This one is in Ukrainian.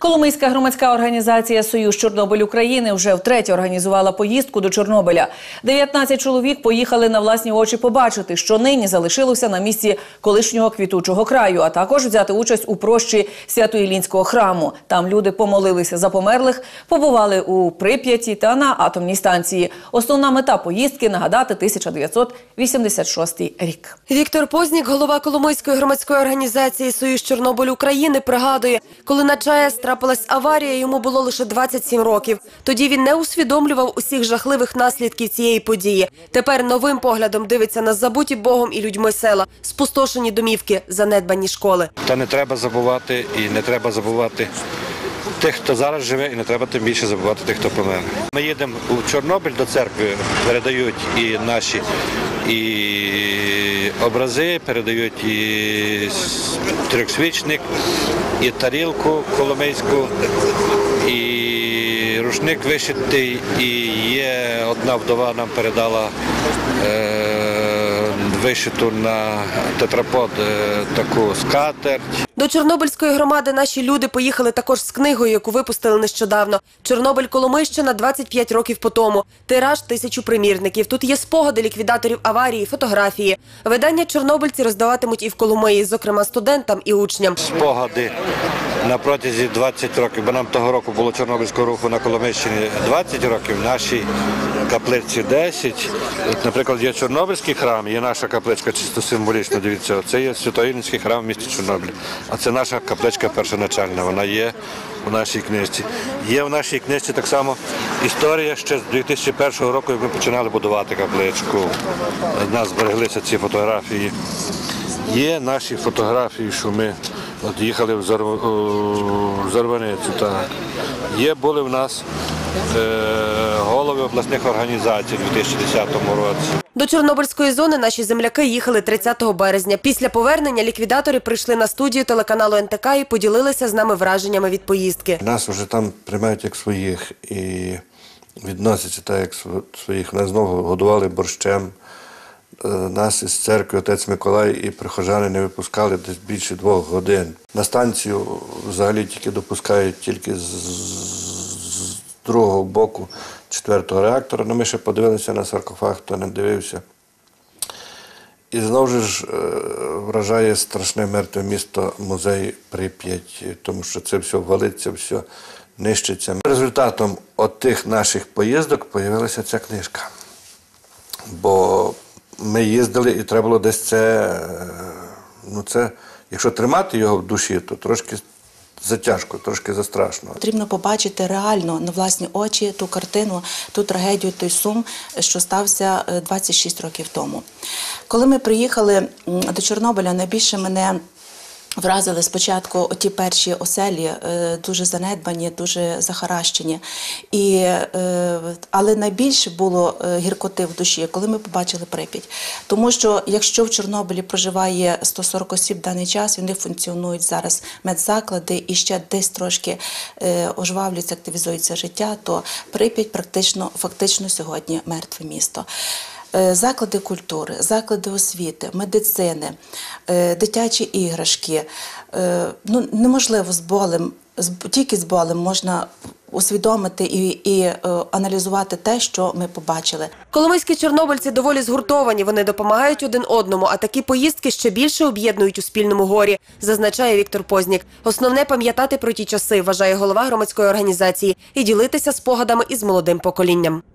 Коломийська громадська організація «Союз Чорнобиль України» вже втретє організувала поїздку до Чорнобиля. 19 чоловік поїхали на власні очі побачити, що нині залишилося на місці колишнього квітучого краю, а також взяти участь у прощі Свято-Іллінського храму. Там люди помолилися за померлих, побували у Прип'яті та на атомній станції. Основна мета поїздки – нагадати 1986 рік. Віктор Познік, голова Коломийської громадської організації «Союз Чорнобиль України», пригадує, коли на ЧАЕС трапилась аварія, йому було лише 27 років. Тоді він не усвідомлював усіх жахливих наслідків цієї події. Тепер новим поглядом дивиться на забуті Богом і людьми села, спустошені домівки, занедбані школи. Та не треба забувати, і не треба забувати тих, хто зараз живе, і не треба тим більше забувати тих, хто помер. Ми їдемо у Чорнобиль до церкви, передають і наші образи, передають і трьохсвічник, і тарілку коломийську, і рушник вишитий, і є одна вдова нам передала вишиту на тетрапод таку скатерть. До Чорнобильської громади наші люди поїхали також з книгою, яку випустили нещодавно. «Чорнобиль. Коломийщина. 25 років по тому». Тираж 1000 примірників. Тут є спогади ліквідаторів аварії, фотографії. Видання чорнобильці роздаватимуть і в Коломиї, зокрема студентам і учням. Спогади на протязі 20 років, бо нам того року було Чорнобильського руху на Коломийщині 20 років, нашій каплиці 10. От, наприклад, є Чорнобильський храм, є наша капличка чисто символічно, дивіться, це є Свято-Іллінський храм в місті Чорнобилі. А це наша капличка першоначальна, вона є у нашій книжці. Є в нашій книжці так само історія ще з 2001 року, як ми починали будувати капличку. У нас збереглися ці фотографії. Є наші фотографії, що ми от їхали в Зарваницю. Є, були в нас голови обласних організацій у 2010 році. До Чорнобильської зони наші земляки їхали 30 березня. Після повернення ліквідатори прийшли на студію телеканалу НТК і поділилися з нами враженнями від поїздки. Нас вже там приймають як своїх і відносяться так, як своїх. Нас знову годували борщем. Нас із церкви отець Миколай і прихожани не випускали десь більше 2 годин. На станцію взагалі тільки допускають тільки з другого боку 4-го реактора. Ну, ми ще подивилися на саркофаг, хто не дивився. І знову ж вражає страшне мертве місто, музей Прип'ять, тому що це все валиться, все нищиться. Результатом тих наших поїздок з'явилася ця книжка. Бо ми їздили і треба було десь якщо тримати його в душі, то трошки затяжко, трошки застрашно. Потрібно побачити реально на власні очі ту картину, ту трагедію, той сум, що стався 26 років тому. Коли ми приїхали до Чорнобиля, найбільше мене вразили спочатку ті перші оселі, дуже занедбані, дуже захаращені. Але найбільше було гіркоти в душі, коли ми побачили Прип'ять. Тому що якщо в Чорнобилі проживає 140 осіб в даний час, в них функціонують зараз медзаклади і ще десь трошки ожвавлюється, активізується життя, то Прип'ять фактично сьогодні мертве місто. Заклади культури, заклади освіти, медицини, дитячі іграшки. Неможливо тільки з болем можна усвідомити і аналізувати те, що ми побачили. Коломийські чорнобильці доволі згуртовані, вони допомагають один одному, а такі поїздки ще більше об'єднують у спільному горі, зазначає Віктор Познік. Основне – пам'ятати про ті часи, вважає голова громадської організації, і ділитися спогадами із молодим поколінням.